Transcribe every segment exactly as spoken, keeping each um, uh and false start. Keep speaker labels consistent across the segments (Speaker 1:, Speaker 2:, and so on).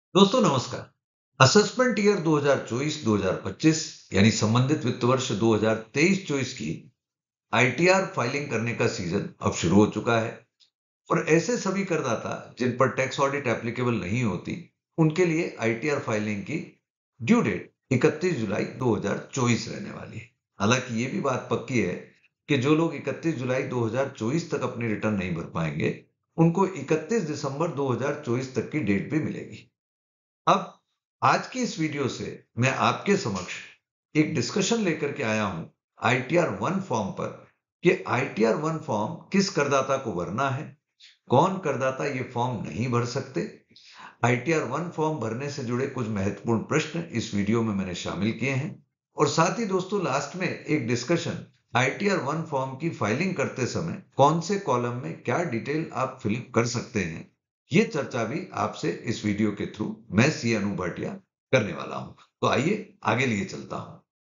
Speaker 1: दोस्तों नमस्कार। Assessment year दो हज़ार चौबीस दो हज़ार पच्चीस यानी संबंधित वित्त वर्ष दो हज़ार तेईस चौबीस की आईटीआर फाइलिंग करने का सीजन अब शुरू हो चुका है और ऐसे सभी करदाता जिन पर टैक्स ऑडिट एप्लीकेबल नहीं होती उनके लिए आईटीआर फाइलिंग की ड्यू डेट इकतीस जुलाई दो हज़ार चौबीस रहने वाली है। हालांकि ये भी बात पक्की है कि जो लोग इकतीस जुलाई दो हज़ार चौबीस तक अपनी रिटर्न नहीं भर पाएंगे उनको इकतीस दिसंबर दो हज़ार चौबीस तक की डेट भी मिलेगी। अब आज की इस वीडियो से मैं आपके समक्ष एक डिस्कशन लेकर के आया हूं आईटीआर वन फॉर्म पर कि आईटीआर वन फॉर्म किस करदाता को भरना है, कौन करदाता ये फॉर्म नहीं भर सकते। आईटीआर वन फॉर्म भरने से जुड़े कुछ महत्वपूर्ण प्रश्न इस वीडियो में मैंने शामिल किए हैं और साथ ही दोस्तों लास्ट में एक डिस्कशन आईटीआर वन फॉर्म की फाइलिंग करते समय कौन से कॉलम में क्या डिटेल आप फिल कर सकते हैं, ये चर्चा भी आपसे इस वीडियो के थ्रू मैं सी अनु भाटिया करने वाला हूं। तो आइए आगे लिए चलता हूं।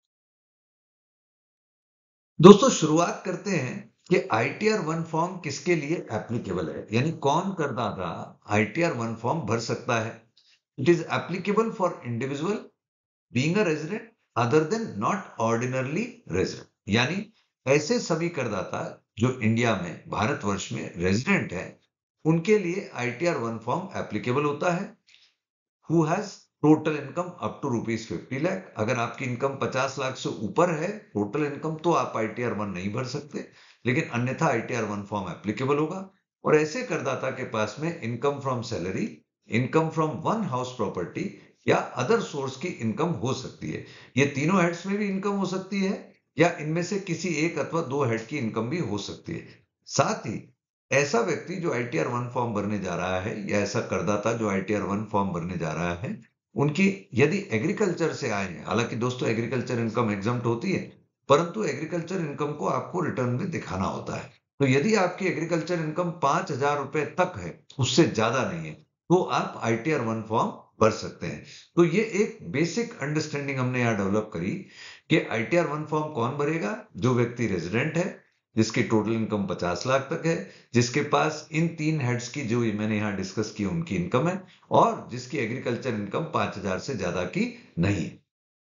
Speaker 1: दोस्तों शुरुआत करते हैं कि आईटीआर वन फॉर्म किसके लिए एप्लीकेबल है, यानी कौन करदाता आईटीआर वन फॉर्म भर सकता है। It is applicable for individual being a resident other than not ordinarily resident, यानी ऐसे सभी करदाता जो इंडिया में भारतवर्ष में रेजिडेंट है उनके लिए आईटीआर वन फॉर्म एप्लीकेबल होता है। Who has total income up to rupees fifty lakh, अगर आपकी इनकम पचास लाख से ऊपर है टोटल इनकम तो आप आईटीआर वन नहीं भर सकते, लेकिन अन्यथा आईटीआर वन फॉर्म एप्लीकेबल होगा। और ऐसे करदाता के पास में income from salary, income from one house property या अदर सोर्स की इनकम हो सकती है। ये तीनों हेड्स में भी इनकम हो सकती है या इनमें से किसी एक अथवा दो हेड की इनकम भी हो सकती है। साथ ही ऐसा व्यक्ति जो आईटीआर वन फॉर्म भरने जा रहा है या ऐसा करदाता जो आईटीआर वन फॉर्म भरने जा रहा है उनकी यदि एग्रीकल्चर से आए हैं, हालांकि दोस्तों एग्रीकल्चर इनकम एग्जम्प्ट होती है परंतु एग्रीकल्चर इनकम को आपको रिटर्न में दिखाना होता है। तो यदि आपकी एग्रीकल्चर इनकम पांच हजार रुपए तक है, उससे ज्यादा नहीं है, तो आप आईटीआर वन फॉर्म भर सकते हैं। तो ये एक बेसिक अंडरस्टैंडिंग हमने यहाँ डेवलप करी कि आईटीआर वन फॉर्म कौन भरेगा। जो व्यक्ति रेजिडेंट है, जिसकी टोटल इनकम पचास लाख तक है, जिसके पास इन तीन हेड्स की जो मैंने यहां डिस्कस की उनकी इनकम है और जिसकी एग्रीकल्चर इनकम पांच हजार से ज्यादा की नहीं है।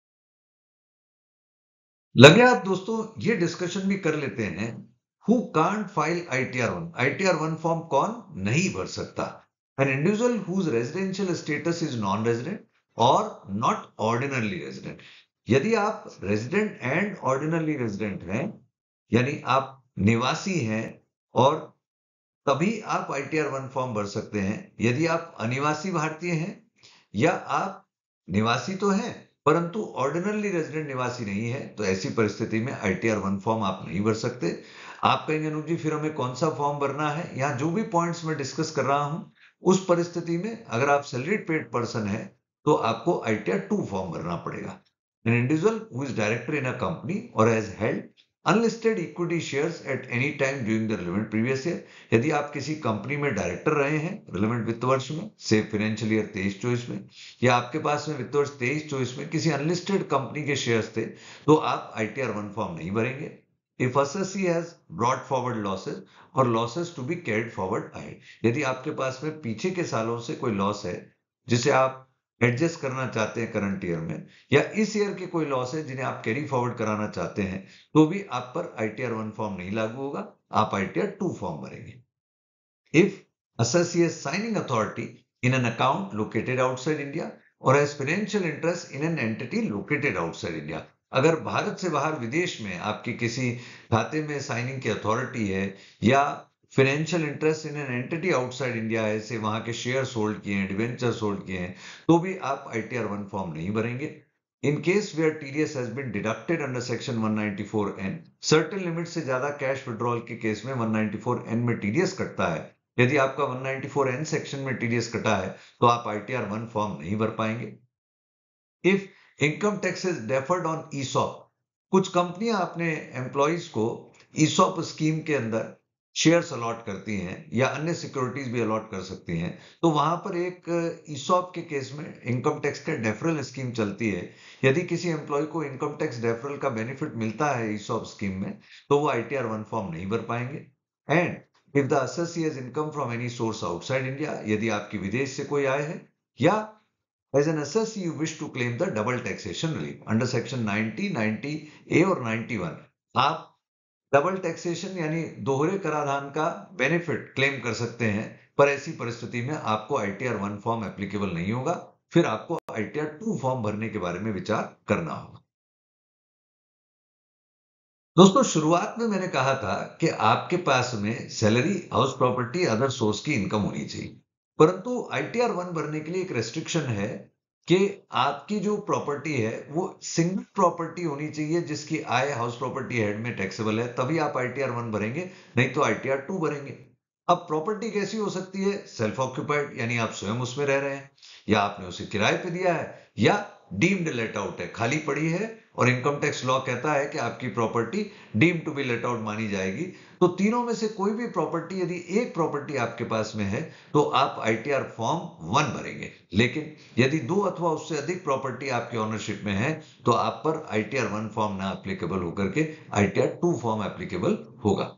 Speaker 1: लगे आप दोस्तों ये डिस्कशन भी कर लेते हैं who can't file ITR one. ITR one form कौन नहीं भर सकता? An individual whose residential status is non resident और नॉट ऑर्डिनरली रेजिडेंट। यदि आप रेजिडेंट एंड ऑर्डिनरली रेजिडेंट हैं, यानी आप निवासी हैं, और तभी आप आईटीआर वन फॉर्म भर सकते हैं। यदि आप अनिवासी भारतीय हैं या आप निवासी तो हैं परंतु ऑर्डिनरली रेजिडेंट निवासी नहीं है, तो ऐसी परिस्थिति में आईटीआर वन फॉर्म आप नहीं भर सकते। आप कहेंगे अनुज जी फिर हमें कौन सा फॉर्म भरना है? यहाँ जो भी पॉइंट्स मैं डिस्कस कर रहा हूं उस परिस्थिति में अगर आप सैलरीड पेड पर्सन है तो आपको आईटीआर टू फॉर्म भरना पड़ेगा। An individual who is director in a company or has held unlisted equity shares at any time during the relevant previous year. यदि आप किसी कंपनी में डायरेक्टर रहे हैं रिलेवेंट वित्त वर्ष में, से फाइनेंशियल ईयर तेईस चौबीस में, या आपके पास में वित्त वर्ष तेईस चौबीस में किसी अनलिस्टेड कंपनी के शेयर्स थे, तो आप आईटीआर वन फॉर्म नहीं भरेंगे। If assessee has brought forward losses और losses to be carried forward ahead, यदि आपके पास में पीछे के सालों से कोई लॉस है जिसे आप एडजस्ट करना चाहते हैं करंट ईयर में, या इस ईयर के कोई लॉस है जिन्हें आप कैरी फॉरवर्ड कराना चाहते हैं, तो भी आप पर आईटीआर वन फॉर्म नहीं लागू होगा, आप आईटीआर टू फॉर्म भरेंगे। If assessee is signing authority in an account located outside India or has financial interest in an entity located outside India, अगर भारत से बाहर विदेश में आपकी किसी खाते में साइनिंग की अथॉरिटी है या financial interest in an entity outside India है, से वहां के शेयर्स होल्ड किए हैं, डिवेंचर्स होल्ड किए हैं, तो भी आप आईटीआर वन फॉर्म नहीं भरेंगे। In case where T D S has been deducted under section one ninety-four N, certain limit से ज्यादा कैश विड्रॉल के केस में one ninety-four N में टीडीएस कटता है। यदि आपका one ninety-four N सेक्शन में टीडीएस कटा है तो आप आईटीआर वन फॉर्म नहीं भर पाएंगे। If income tax is deferred on ESOP, कुछ कंपनियां अपने एम्प्लॉइज को ईसॉप स्कीम के अंदर शेयर्स अलॉट करती हैं या अन्य सिक्योरिटीज भी अलॉट कर सकती हैं, तो वहां पर एक ईसॉप के केस में इनकम टैक्स का डेफरल स्कीम चलती है। यदि किसी एम्प्लॉय को इनकम टैक्स डेफरल का बेनिफिट मिलता है ईसॉप स्कीम में, तो वो आईटीआर वन फॉर्म नहीं भर पाएंगे। And if the assessee has income from any source outside India, यदि आपकी विदेश से कोई आय है या As an assessee, you wish to claim the double taxation relief under section ninety, ninety A और ninety-one. आप डबल टैक्सेशन यानी दोहरे कराधान का बेनिफिट क्लेम कर सकते हैं, पर ऐसी परिस्थिति में आपको आईटीआर वन फॉर्म एप्लीकेबल नहीं होगा, फिर आपको आईटीआर टू फॉर्म भरने के बारे में विचार करना होगा। दोस्तों, शुरुआत में मैंने कहा था कि आपके पास में salary, house property, other source की इनकम होनी चाहिए, परंतु आईटीआर वन भरने के लिए एक रेस्ट्रिक्शन है कि आपकी जो प्रॉपर्टी है वो सिंगल प्रॉपर्टी होनी चाहिए जिसकी आय हाउस प्रॉपर्टी हेड में टैक्सेबल है, तभी आप आईटीआर वन भरेंगे, नहीं तो आईटीआर टू भरेंगे। अब प्रॉपर्टी कैसी हो सकती है? सेल्फ ऑक्यूपाइड यानी आप स्वयं उसमें रह रहे हैं, या आपने उसे किराए पे दिया है, या डीम्ड लेट आउट है, खाली पड़ी है और इनकम टैक्स लॉ कहता है कि आपकी property deemed to be let out मानी जाएगी। तो तीनों में से कोई भी प्रॉपर्टी, यदि एक प्रॉपर्टी आपके पास में है तो आप आईटीआर फॉर्म वन भरेंगे, लेकिन यदि दो अथवा उससे अधिक प्रॉपर्टी आपकी ऑनरशिप में है तो आप पर आईटीआर वन फॉर्म ना एप्लीकेबल होकर के आईटीआर टू फॉर्म एप्लीकेबल होगा।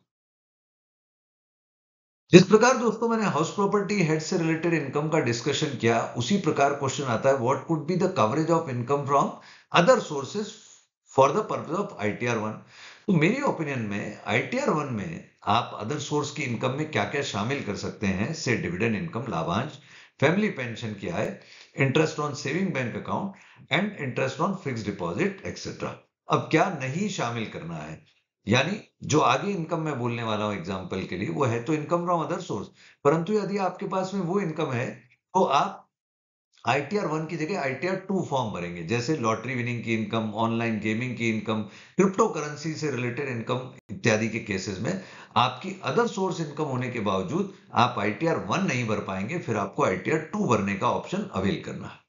Speaker 1: जिस प्रकार दोस्तों मैंने हाउस प्रॉपर्टी हेड से रिलेटेड इनकम का डिस्कशन किया, उसी प्रकार क्वेश्चन आता है, what could be the coverage of income from other sources for the purpose of ITR one. तो मेरी ओपिनियन में आईटीआर वन में आप अदर सोर्स की इनकम में क्या क्या शामिल कर सकते हैं, से डिविडेंड इनकम, लाभांश, फैमिली पेंशन की आय, interest on saving bank account and interest on fix deposit etcetera. अब क्या नहीं शामिल करना है, यानी जो आगे इनकम मैं बोलने वाला हूं एग्जाम्पल के लिए, वो है तो इनकम फ्रॉम अदर सोर्स, परंतु यदि आपके पास में वो इनकम है तो आप आईटीआर वन की जगह आईटीआर टू फॉर्म भरेंगे, जैसे लॉटरी विनिंग की इनकम, ऑनलाइन गेमिंग की इनकम, क्रिप्टो करेंसी से रिलेटेड इनकम इत्यादि के केसेस में आपकी अदर सोर्स इनकम होने के बावजूद आप आईटीआर वन नहीं भर पाएंगे, फिर आपको आईटीआर टू भरने का ऑप्शन अवेल करना है।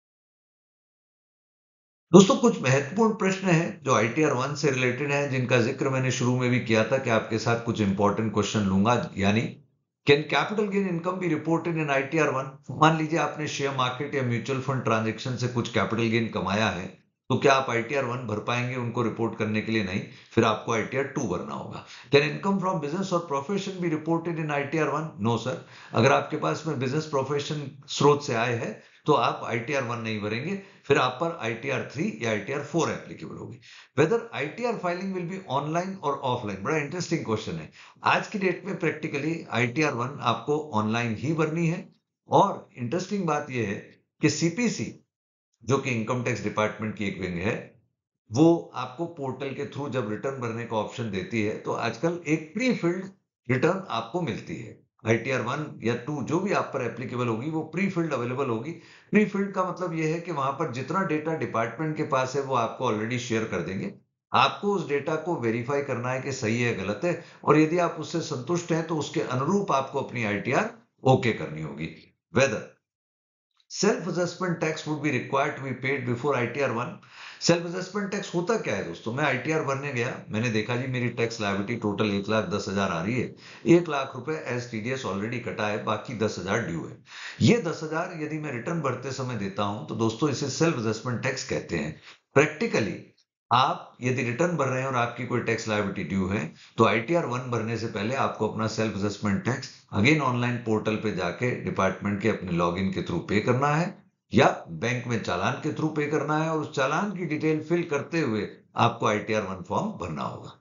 Speaker 1: दोस्तों, कुछ महत्वपूर्ण प्रश्न हैं जो आईटीआर वन से रिलेटेड हैं, जिनका जिक्र मैंने शुरू में भी किया था कि आपके साथ कुछ इंपॉर्टेंट क्वेश्चन लूंगा, यानी can capital gain income be reported in ITR one. मान लीजिए आपने शेयर मार्केट या म्यूचुअल फंड ट्रांजेक्शन से कुछ कैपिटल गेन कमाया है, तो क्या आप आईटीआर वन भर पाएंगे उनको रिपोर्ट करने के लिए? नहीं, फिर आपको आईटीआर टू भरना होगा। कैन इनकम फ्रॉम बिजनेस और profession be reported in ITR one? No sir, अगर आपके पास में बिजनेस प्रोफेशन स्रोत से आए है तो आप आईटीआर वन नहीं भरेंगे, फिर आप पर आईटीआर थ्री या आईटीआर फोर एप्लीकेबल होगी। Whether ITR filing will be online और ऑफलाइन, बड़ा इंटरेस्टिंग क्वेश्चन है। आज की डेट में प्रैक्टिकली आईटीआर वन आपको ऑनलाइन ही भरनी है, और इंटरेस्टिंग बात यह है कि सीपीसी, जो कि इनकम टैक्स डिपार्टमेंट की एक विंग है, वो आपको पोर्टल के थ्रू जब रिटर्न भरने का ऑप्शन देती है तो आजकल एक प्री फिल्ड रिटर्न आपको मिलती है। आईटीआर वन या टू जो भी आप पर एप्लीकेबल होगी वो प्री फिल्ड अवेलेबल होगी। प्री फिल्ड का मतलब यह है कि वहां पर जितना डेटा डिपार्टमेंट के पास है वो आपको ऑलरेडी शेयर कर देंगे। आपको उस डेटा को वेरीफाई करना है कि सही है गलत है, और यदि आप उससे संतुष्ट हैं तो उसके अनुरूप आपको अपनी आईटीआर ओके करनी होगी। Whether self assessment tax would be required to be paid before ITR one. Self assessment tax होता क्या है दोस्तों? मैं आईटीआर भरने गया, मैंने देखा जी मेरी टैक्स लायबिलिटी टोटल एक लाख दस हजार आ रही है, एक लाख रुपए एज टीडीएस ऑलरेडी कटा है, बाकी दस हजार ड्यू है। ये दस हजार यदि मैं रिटर्न भरते समय देता हूं तो दोस्तों इसे सेल्फ असेसमेंट टैक्स कहते हैं। प्रैक्टिकली आप यदि रिटर्न भर रहे हैं और आपकी कोई टैक्स लायबिलिटी ड्यू है तो आईटीआर वन भरने से पहले आपको अपना self assessment tax again online portal पे जाके डिपार्टमेंट के अपने लॉगिन के थ्रू पे करना है, या बैंक में चालान के थ्रू पे करना है, और उस चालान की डिटेल फिल करते हुए आपको आईटीआर वन फॉर्म भरना होगा।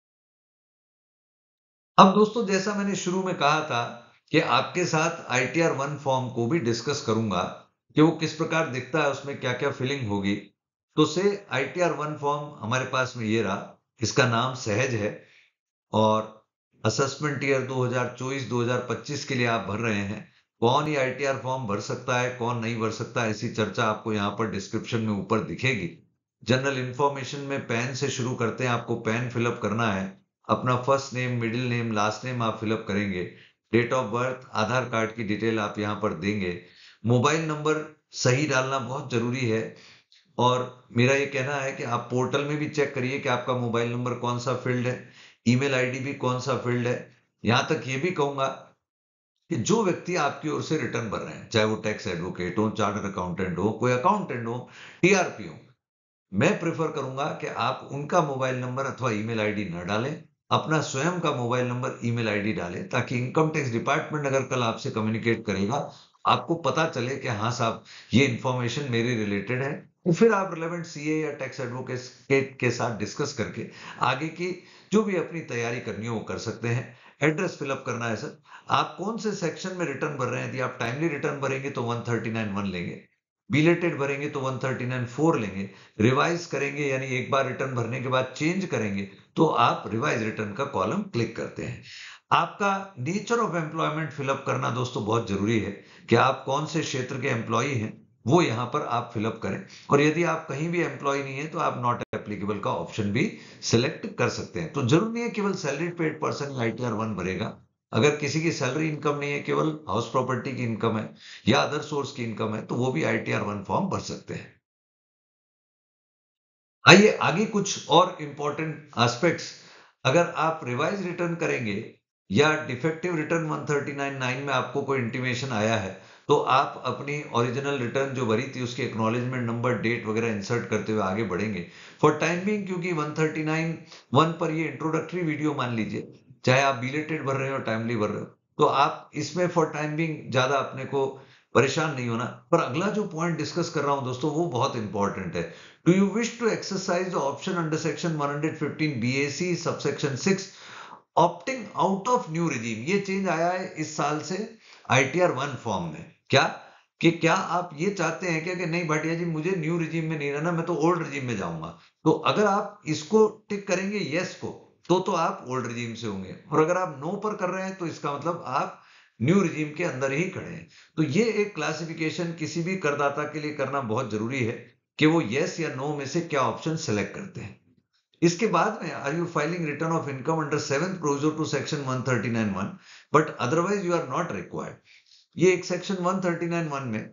Speaker 1: अब दोस्तों, जैसा मैंने शुरू में कहा था कि आपके साथ आईटीआर वन फॉर्म को भी डिस्कस करूंगा कि वो किस प्रकार दिखता है, उसमें क्या क्या फिलिंग होगी। तो से आईटीआर वन फॉर्म हमारे पास में ये रहा, इसका नाम सहज है, और असेसमेंट ईयर दो हज़ार चौबीस दो हज़ार पच्चीस के लिए आप भर रहे हैं। कौन ये आईटीआर फॉर्म भर सकता है, कौन नहीं भर सकता, ऐसी चर्चा आपको यहाँ पर डिस्क्रिप्शन में ऊपर दिखेगी। जनरल इंफॉर्मेशन में पैन से शुरू करते हैं, आपको पैन फिलअप करना है, अपना first name, middle name, last name आप फिलअप करेंगे, date of birth, Aadhaar card की डिटेल आप यहाँ पर देंगे, मोबाइल नंबर सही डालना बहुत जरूरी है, और मेरा ये कहना है कि आप पोर्टल में भी चेक करिए कि आपका मोबाइल नंबर कौन सा फील्ड है, ईमेल आईडी भी कौन सा फील्ड है। यहां तक ये भी कहूंगा कि जो व्यक्ति आपकी ओर से रिटर्न भर रहे हैं, चाहे वो टैक्स एडवोकेट हो, चार्टर्ड अकाउंटेंट हो, कोई अकाउंटेंट हो, टीआरपी हो, मैं प्रेफर करूंगा कि आप उनका मोबाइल नंबर अथवा ईमेल आईडी न डालें, अपना स्वयं का मोबाइल नंबर, ईमेल आईडी डालें, ताकि इनकम टैक्स डिपार्टमेंट अगर कल आपसे कम्युनिकेट करेगा आपको पता चले कि हाँ साहब ये इंफॉर्मेशन मेरी रिलेटेड है, तो फिर आप रिलेवेंट सीए या टैक्स एडवोकेट के, के साथ डिस्कस करके आगे की जो भी अपनी तैयारी करनी हो वो कर सकते हैं। एड्रेस फिलअप करना है सर, आप कौन से सेक्शन में रिटर्न भर रहे हैं। यदि आप टाइमली रिटर्न भरेंगे तो वन थर्टी नाइन वन लेंगे, बिलेटेड भरेंगे तो वन थर्टी नाइन फोर लेंगे, रिवाइज करेंगे यानी एक बार रिटर्न भरने के बाद चेंज करेंगे तो आप रिवाइज रिटर्न का कॉलम क्लिक करते हैं। आपका नेचर ऑफ एम्प्लॉयमेंट फिलअप करना दोस्तों बहुत जरूरी है कि आप कौन से क्षेत्र के एम्प्लॉई हैं, वो यहां पर आप फिलअप करें। और यदि आप कहीं भी एम्प्लॉय नहीं है तो आप नॉट एप्लीकेबल का ऑप्शन भी सिलेक्ट कर सकते हैं। तो जरूरी नहीं है केवल salary paid person ITR one भरेगा। अगर किसी की सैलरी इनकम नहीं है, केवल हाउस प्रॉपर्टी की इनकम है या अदर सोर्स की इनकम है, तो वो भी आईटीआर वन फॉर्म भर सकते हैं। आइए आगे कुछ और इंपॉर्टेंट एस्पेक्ट्स। अगर आप रिवाइज रिटर्न करेंगे या defective return one thirty nine nine में आपको कोई इंटीमेशन आया है, तो आप अपनी ओरिजिनल रिटर्न जो भरी थी उसके एक्नॉलेजमेंट नंबर, डेट वगैरह इंसर्ट करते हुए आगे बढ़ेंगे। फॉर टाइम बिंग, क्योंकि वन थर्टी नाइन वन पर ये इंट्रोडक्टरी वीडियो मान लीजिए, चाहे आप बिलेटेड भर रहे हो टाइमली भर रहे हो, तो आप इसमें फॉर टाइम बिंग ज्यादा अपने को परेशान नहीं होना। पर अगला जो पॉइंट डिस्कस कर रहा हूं दोस्तों वो बहुत इंपॉर्टेंट है। Do you wish to exercise the option under section one fifteen B A C subsection six opting out of new regime? ये चेंज आया है इस साल से आईटीआर वन फॉर्म में। क्या कि क्या आप ये चाहते हैं क्या कि नहीं भाटिया जी मुझे न्यू रिजीम में नहीं रहना, मैं तो ओल्ड रिजीम में जाऊंगा? तो अगर आप इसको टिक करेंगे यस को, तो तो आप ओल्ड रिजीम से होंगे, और अगर आप नो पर कर रहे हैं तो इसका मतलब आप न्यू रिजीम के अंदर ही खड़े हैं। तो ये एक क्लासिफिकेशन किसी भी करदाता के लिए करना बहुत जरूरी है कि वो यस या नो में से क्या ऑप्शन सेलेक्ट करते हैं। इसके बाद में are you filing return of income under seventh proviso to section one thirty nine one but otherwise you are not required. ये एक section one thirty nine one में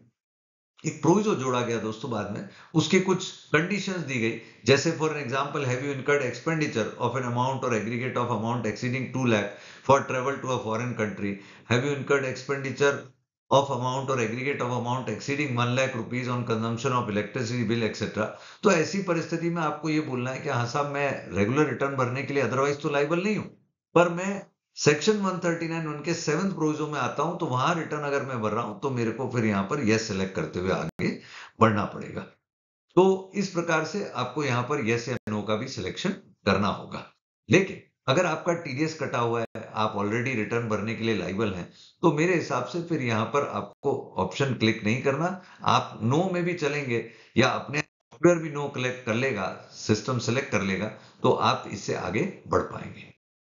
Speaker 1: एक प्रोविजो जोड़ा गया दोस्तों बाद में, उसके कुछ कंडीशंस दी गई। जैसे for an example, have you incurred expenditure of an amount और aggregate of amount exceeding two lakh for travel to a foreign country, have you incurred expenditure of amount और aggregate of amount exceeding one lakh rupees on consumption of electricity bill etcetera. तो ऐसी परिस्थिति में आपको ये बोलना है कि हाँ साहब मैं रेगुलर रिटर्न भरने के लिए अदरवाइज तो लाइबल नहीं हूं, पर मैं सेक्शन वन थर्टी नाइन उनके सेवंथ प्रोविजो में आता हूं, तो वहां रिटर्न अगर मैं भर रहा हूं तो मेरे को फिर यहां पर यस सेलेक्ट करते हुए आगे बढ़ना पड़ेगा। तो इस प्रकार से आपको यहां पर यस या नो का भी सिलेक्शन करना होगा। लेकिन अगर आपका टीडीएस कटा हुआ है, आप ऑलरेडी रिटर्न भरने के लिए लाइबल हैं, तो मेरे हिसाब से फिर यहां पर आपको ऑप्शन क्लिक नहीं करना। आप नो में भी चलेंगे या अपने सॉफ्टवेयर भी नो कलेक्ट कर लेगा, सिस्टम सेलेक्ट कर लेगा, तो आप इससे आगे बढ़ पाएंगे।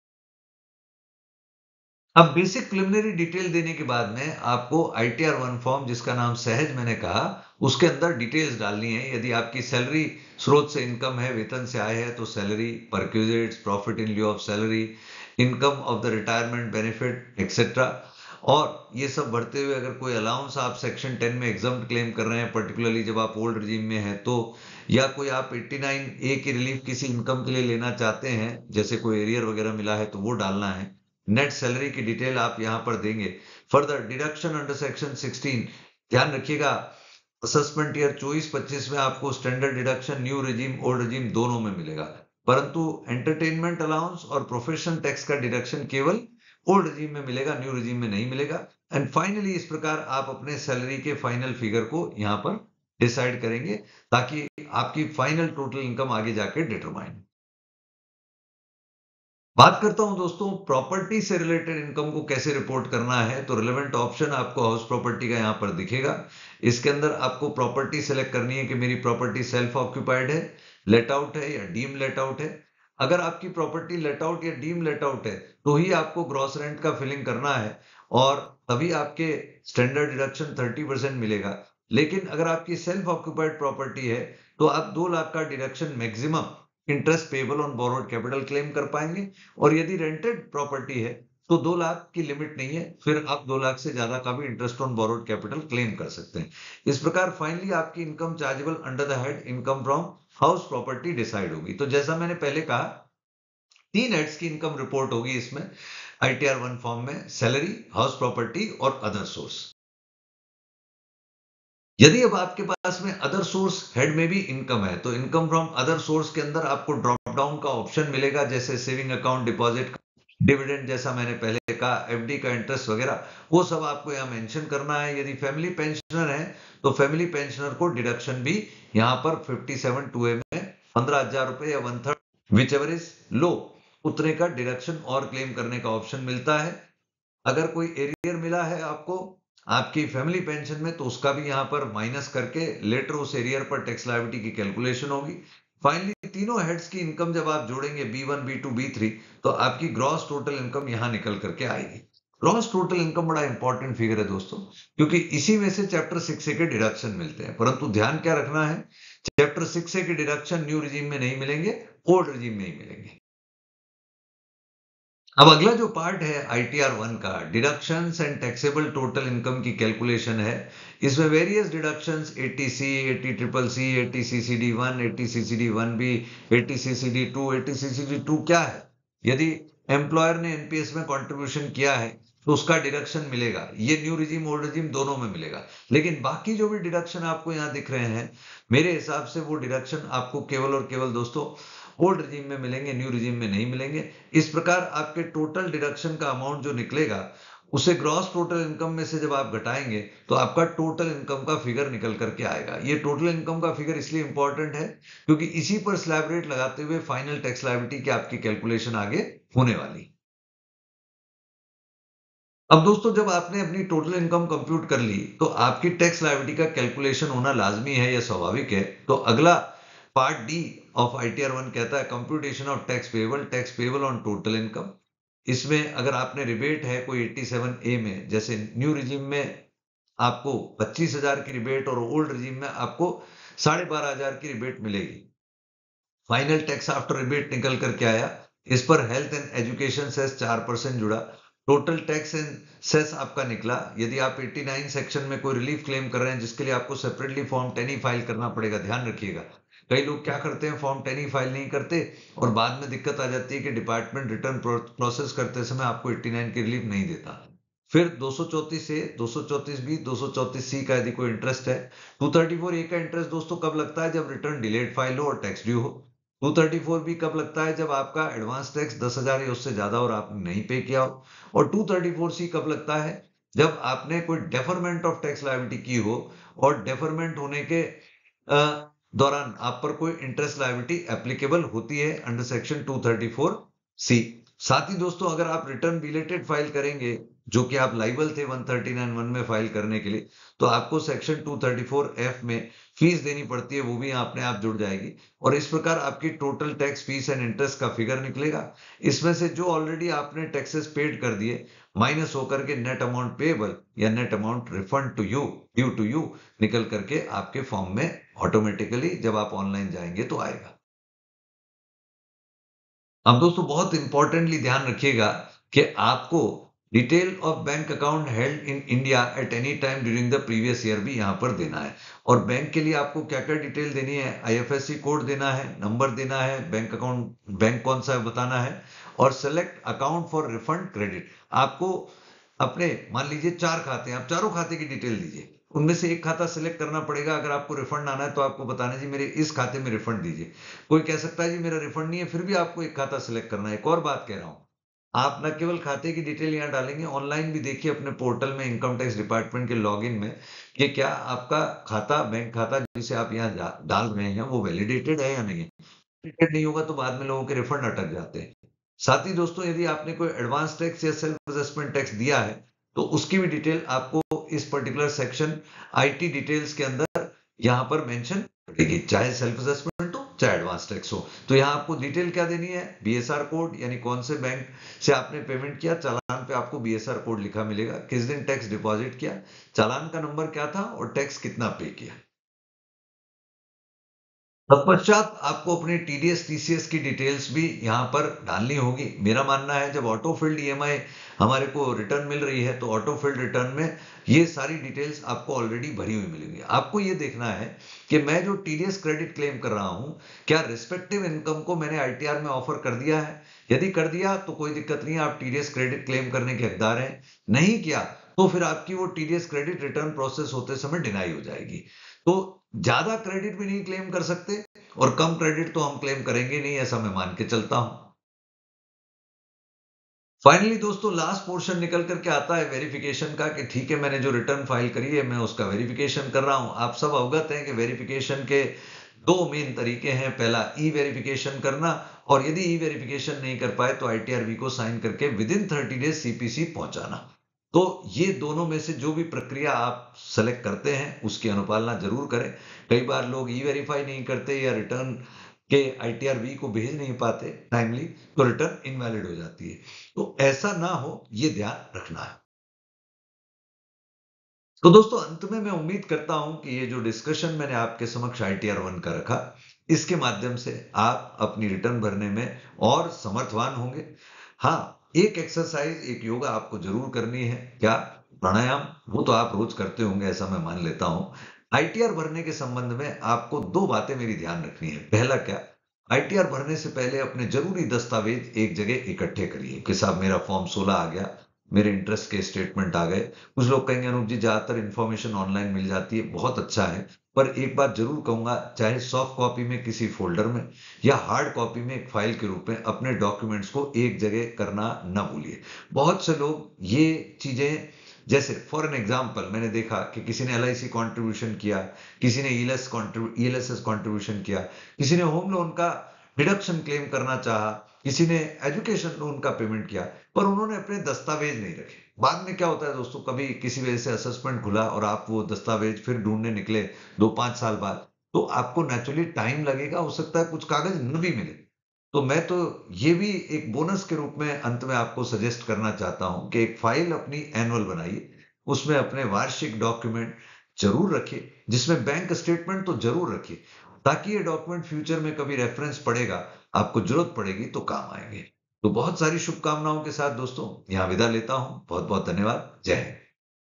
Speaker 1: अब बेसिक प्रिलिमिनरी डिटेल देने के बाद में आपको आईटीआर वन फॉर्म, जिसका नाम सहज मैंने कहा, उसके अंदर डिटेल्स डालनी है। यदि आपकी सैलरी स्रोत से इनकम है, वेतन से आय है, तो salary, perquisites, profit in lieu of salary, income of the retirement benefit etcetera. और ये सब भरते हुए अगर कोई अलाउंस आप सेक्शन टेन में एग्जाम क्लेम कर रहे हैं, पर्टिकुलरली जब आप ओल्ड रिजीम में हैं तो, या कोई आप एट्टी नाइन ए की रिलीफ किसी इनकम के लिए लेना चाहते हैं, जैसे कोई एरियर वगैरह मिला है तो वो डालना है। नेट सैलरी की डिटेल आप यहां पर देंगे। Further deduction under section sixteen, ध्यान रखिएगा असेसमेंट ईयर चौबीस पच्चीस में आपको standard deduction new regime old regime दोनों में मिलेगा, परंतु एंटरटेनमेंट अलाउंस और प्रोफेशन टैक्स का डिडक्शन केवल ओल्ड रिजीम में मिलेगा, न्यू रिजीम में नहीं मिलेगा। एंड फाइनली इस प्रकार आप अपने सैलरी के फाइनल फिगर को यहां पर डिसाइड करेंगे, ताकि आपकी फाइनल टोटल इनकम आगे जाके डिटरमाइन। बात करता हूं दोस्तों प्रॉपर्टी से रिलेटेड इनकम को कैसे रिपोर्ट करना है, तो रिलेवेंट ऑप्शन आपको हाउस प्रॉपर्टी का यहां पर दिखेगा। इसके अंदर आपको प्रॉपर्टी सेलेक्ट करनी है कि मेरी प्रॉपर्टी सेल्फ ऑक्यूपाइड है, लेट आउट है या डीम लेट आउट है। अगर आपकी प्रॉपर्टी लेट आउट या डीम लेट आउट है तो ही आपको ग्रॉस रेंट का फिलिंग करना है और तभी आपके स्टैंडर्ड डिडक्शन थर्टी परसेंट मिलेगा। लेकिन अगर आपकी सेल्फ ऑक्यूपाइड प्रॉपर्टी है तो आप दो लाख का deduction maximum interest payable on borrowed capital claim कर पाएंगे। और यदि रेंटेड प्रॉपर्टी है तो दो लाख की लिमिट नहीं है, फिर आप दो लाख से ज्यादा का भी interest on borrowed capital claim कर सकते हैं। इस प्रकार फाइनली आपकी income chargeable under the head income from house property decide होगी। तो जैसा मैंने पहले कहा, तीन हेड्स की इनकम रिपोर्ट होगी इसमें आईटीआर वन फॉर्म में, सैलरी, हाउस प्रॉपर्टी और अदर सोर्स। यदि अब आपके पास में अदर सोर्स हेड में भी इनकम है, तो इनकम फ्रॉम अदर सोर्स के अंदर आपको ड्रॉप डाउन का ऑप्शन मिलेगा, जैसे सेविंग अकाउंट, डिपॉजिट, डिविडेंड जैसा मैंने पहले कहा, एफडी का इंटरेस्ट वगैरह, वो सब आपको यहाँ मेंशन करना है। यदि फैमिली पेंशनर है तो फैमिली पेंशनर को डिडक्शन भी यहाँ पर फिफ्टी सेवन टू ए में पंद्रह हजार रुपए या one third whichever is low, उतने का डिडक्शन और क्लेम करने का ऑप्शन मिलता है। अगर कोई एरियर मिला है आपको आपकी फैमिली पेंशन में, तो उसका भी यहाँ पर माइनस करके लेटर उस एरियर पर टैक्स लायबिलिटी की कैलकुलेशन होगी। फाइनली तीनों हेड्स की इनकम जब आप जोड़ेंगे B one, B two, B three, तो आपकी ग्रॉस टोटल इनकम यहाँ निकल करके आएगी। ग्रॉस टोटल इनकम बड़ा इंपॉर्टेंट फिगर है दोस्तों, क्योंकि इसी में से चैप्टर सिक्स ए के डिडक्शन मिलते हैं। परंतु ध्यान क्या रखना है, चैप्टर सिक्स ए के डिडक्शन न्यू रिजीम में नहीं मिलेंगे, ओल्ड रिजीम में ही मिलेंगे। अब अगला जो पार्ट है आईटीआर वन का, deductions and taxable total income की कैलकुलेशन है। इसमें various deductions eighty C, eighty triple C, eighty CCD one, eighty CCD one B, eighty CCD two, eighty CCD two क्या है? यदि एम्प्लॉयर ने एनपीएस में कंट्रीब्यूशन किया है तो उसका डिडक्शन मिलेगा। ये न्यू रिजीम ओल्ड रिजीम दोनों में मिलेगा। लेकिन बाकी जो भी डिडक्शन आपको यहाँ दिख रहे हैं, मेरे हिसाब से वो डिडक्शन आपको केवल और केवल दोस्तों ओल्ड रिजीम में मिलेंगे, न्यू रिजीम में नहीं मिलेंगे। इस प्रकार आपके टोटल डिडक्शन का अमाउंट जो निकलेगा, उसे ग्रॉस टोटल इनकम में से जब आप घटाएंगे तो आपका टोटल इनकम का फिगर निकल करके आएगा। ये टोटल इनकम का फिगर इसलिए इंपॉर्टेंट है क्योंकि इसी पर स्लैब रेट लगाते हुए फाइनल टैक्स लायबिलिटी की आपकी कैलकुलेशन आगे होने वाली। अब दोस्तों जब आपने अपनी टोटल इनकम कंप्यूट कर ली तो आपकी टैक्स लायबिलिटी का कैलकुलेशन होना लाजमी है, यह स्वाभाविक है। तो अगला part D of ITR one कहता है computation of tax payable, tax payable on total income. इसमें अगर आपने रिबेट है कोई एटी सेवन ए में, जैसे न्यू रिजीम में आपको पच्चीस हजार की रिबेट और ओल्ड रिजीम में आपको साढ़े बारह हजार की रिबेट मिलेगी। फाइनल टैक्स आफ्टर रिबेट निकल करके आया। इस पर हेल्थ एंड एजुकेशन सेस चार परसेंट जुड़ा। टोटल टैक्स एंड सेस आपका निकला। यदि आप नवासी सेक्शन में कोई रिलीफ क्लेम कर रहे हैं जिसके लिए आपको सेपरेटली फॉर्म टेन ही फाइल करना पड़ेगा, ध्यान रखिएगा। कई लोग क्या करते हैं, फॉर्म टेन ही फाइल नहीं करते और बाद में दिक्कत आ जाती है कि डिपार्टमेंट रिटर्न प्रोसेस करते समय आपको नवासी की रिलीफ नहीं देता। फिर दो सौ चौंतीस ए, दो सौ चौंतीस बी, दो सौ चौंतीस सी का यदि कोई इंटरेस्ट है। टू थर्टी फोर ए का इंटरेस्ट दोस्तों कब लगता है, जब रिटर्न डिलेड फाइल हो और टैक्स ड्यू हो। टू थर्टी फोर बी कब लगता है, जब आपका एडवांस टैक्स दस हजार या उससे ज्यादा और आपने नहीं पे किया हो। और टू थर्टी फोर सी कब लगता है, जब आपने कोई डेफरमेंट ऑफ टैक्स लायबिलिटी की हो और डेफरमेंट होने के अ, दौरान आप पर कोई इंटरेस्ट लायबिलिटी एप्लीकेबल होती है under section two thirty four C. साथ ही दोस्तों अगर आप रिटर्न बिलेटेड फाइल करेंगे, जो कि आप लाइबल थे वन थर्टी नाइन वन में फाइल करने के लिए, तो आपको section two thirty four F में फीस देनी पड़ती है, वो भी अपने आप जुड़ जाएगी। और इस प्रकार आपकी total tax fees and interest का फिगर निकलेगा। इसमें से जो ऑलरेडी आपने टैक्सेस पेड कर दिए माइनस होकर के नेट अमाउंट पेएबल या net amount refund to you, due to you, निकल करके आपके फॉर्म में ऑटोमेटिकली जब आप ऑनलाइन जाएंगे तो आएगा। अब दोस्तों बहुत इंपॉर्टेंटली ध्यान रखिएगा कि आपको detail of bank account held in India at any time during the previous year भी यहां पर देना है। और बैंक के लिए आपको क्या क्या डिटेल देनी है, आईएफएससी कोड देना है, नंबर देना है, बैंक अकाउंट बैंक कौन सा है बताना है, और select account for refund credit. आपको अपने मान लीजिए चार खाते हैं, आप चारों खाते की डिटेल दीजिए, उनमें से एक खाता सिलेक्ट करना पड़ेगा। अगर आपको रिफंड आना है तो आपको बताना जी मेरे इस खाते में रिफंड दीजिए। कोई कह सकता है जी मेरा रिफंड नहीं है, फिर भी आपको एक खाता सिलेक्ट करना है। एक और बात कह रहा हूं, आप न केवल खाते की डिटेल यहां डालेंगे, ऑनलाइन भी देखिए अपने पोर्टल में इनकम टैक्स डिपार्टमेंट के लॉगिन में कि क्या आपका खाता, बैंक खाता जिसे आप यहाँ डाल रहे हैं वो वैलिडेटेड है या नहीं है। वैलिडेटेड नहीं होगा तो बाद में लोगों के रिफंड अटक जाते हैं। साथ ही दोस्तों यदि आपने कोई एडवांस टैक्स या सेल्फ असेसमेंट टैक्स दिया है तो उसकी भी डिटेल आपको इस पर्टिकुलर सेक्शन आईटी डिटेल्स के अंदर यहां पर मेंशन करेगी, चाहे सेल्फ असेसमेंट हो चाहे एडवांस टैक्स हो। तो यहां आपको डिटेल क्या देनी है, बीएसआर कोड, यानी कौन से बैंक से आपने पेमेंट किया, चालान पे आपको बीएसआर कोड लिखा मिलेगा, किस दिन टैक्स डिपॉजिट किया, चालान का नंबर क्या था और टैक्स कितना पे किया। तत्पश्चात आपको अपने टीडीएस टीसीएस की डिटेल्स भी यहाँ पर डालनी होगी। मेरा मानना है जब ऑटो फिल्ड ईएमआई हमारे को रिटर्न मिल रही है तो ऑटो फिल्ड रिटर्न में ये सारी डिटेल्स आपको ऑलरेडी भरी हुई मिलेंगी। आपको ये देखना है कि मैं जो टीडीएस क्रेडिट क्लेम कर रहा हूं क्या रिस्पेक्टिव इनकम को मैंने आईटीआर में ऑफर कर दिया है। यदि कर दिया तो कोई दिक्कत नहीं है, आप टीडीएस क्रेडिट क्लेम करने के हकदार हैं। नहीं किया तो फिर आपकी वो टीडीएस क्रेडिट रिटर्न प्रोसेस होते समय डिनाई हो जाएगी। तो ज्यादा क्रेडिट भी नहीं क्लेम कर सकते और कम क्रेडिट तो हम क्लेम करेंगे नहीं, ऐसा मैं मान के चलता हूं। फाइनली दोस्तों लास्ट पोर्शन निकल करके आता है वेरिफिकेशन का कि ठीक है मैंने जो रिटर्न फाइल करी है मैं उसका वेरिफिकेशन कर रहा हूं। आप सब अवगत हैं कि वेरिफिकेशन के दो मेन तरीके हैं। पहला ई वेरिफिकेशन करना, और यदि ई वेरिफिकेशन नहीं कर पाए तो आईटीआरवी को साइन करके within thirty days CPC पहुंचाना। तो ये दोनों में से जो भी प्रक्रिया आप सेलेक्ट करते हैं उसकी अनुपालना जरूर करें। कई बार लोग ई वेरीफाई नहीं करते या रिटर्न के आईटीआरवी को भेज नहीं पाते टाइमली, तो रिटर्न इनवैलिड हो जाती है। तो ऐसा ना हो ये ध्यान रखना है। तो दोस्तों अंत में मैं उम्मीद करता हूं कि ये जो डिस्कशन मैंने आपके समक्ष आईटीआर वन का रखा, इसके माध्यम से आप अपनी रिटर्न भरने में और समर्थवान होंगे। हाँ, एक एक्सरसाइज, एक योगा आपको जरूर करनी है। क्या? प्राणायाम। वो तो आप रोज करते होंगे ऐसा मैं मान लेता हूं। आईटीआर भरने के संबंध में आपको दो बातें मेरी ध्यान रखनी है। पहला क्या, आईटीआर भरने से पहले अपने जरूरी दस्तावेज एक जगह इकट्ठे करिए कि साहब मेरा फॉर्म सोलह आ गया, मेरे इंटरेस्ट के स्टेटमेंट आ गए। कुछ लोग कहेंगे अनूप जी ज्यादातर इंफॉर्मेशन ऑनलाइन मिल जाती है, बहुत अच्छा है, पर एक बात जरूर कहूंगा, चाहे सॉफ्ट कॉपी में किसी फोल्डर में या हार्ड कॉपी में एक फाइल के रूप में अपने डॉक्यूमेंट्स को एक जगह करना ना भूलिए। बहुत से लोग ये चीजें, जैसे फॉर एन एग्जाम्पल मैंने देखा कि किसी ने एलआईसी कंट्रीब्यूशन किया, किसी ने ईएलएस ईएलएसएस कंट्रीब्यूशन किया, किसी ने होम लोन का डिडक्शन क्लेम करना चाहा, किसी ने एजुकेशन लोन का पेमेंट किया, पर उन्होंने अपने दस्तावेज नहीं रखे। बाद में क्या होता है दोस्तों, कभी किसी वजह से असेसमेंट खुला और आप वो दस्तावेज फिर ढूंढने निकले दो पांच साल बाद, तो आपको नेचुरली टाइम लगेगा, हो सकता है कुछ कागज न भी मिले। तो मैं तो ये भी एक बोनस के रूप में अंत में आपको सजेस्ट करना चाहता हूं कि एक फाइल अपनी एनुअल बनाइए, उसमें अपने वार्षिक डॉक्यूमेंट जरूर रखिए, जिसमें बैंक स्टेटमेंट तो जरूर रखिए, ताकि ये डॉक्यूमेंट फ्यूचर में कभी रेफरेंस पड़ेगा, आपको जरूरत पड़ेगी तो काम आएंगे। तो बहुत सारी शुभकामनाओं के साथ दोस्तों यहां विदा लेता हूं। बहुत बहुत धन्यवाद। जय हिंद।